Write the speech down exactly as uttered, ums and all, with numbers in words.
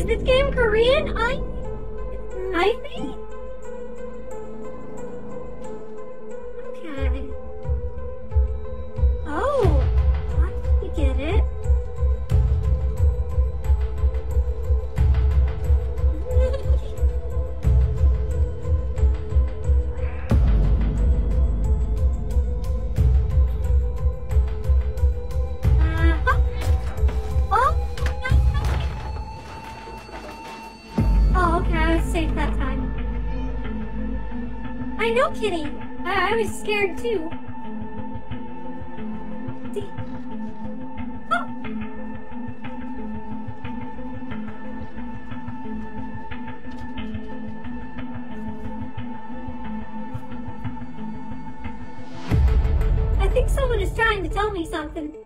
this game Korean? I... I think? Okay. Oh, I get it. Safe that time. I know, Kitty. I, I was scared too. D oh. I think someone is trying to tell me something.